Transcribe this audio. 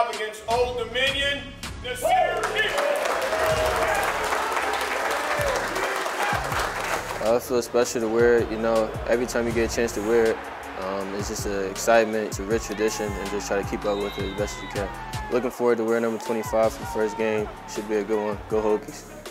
25 against Old Dominion, Nasir Peoples. I feel special to wear it. You know, every time you get a chance to wear it, it's just an excitement. It's a rich tradition, and just try to keep up with it as best as you can. Looking forward to wearing number 25 for the first game. Should be a good one. Go Hokies.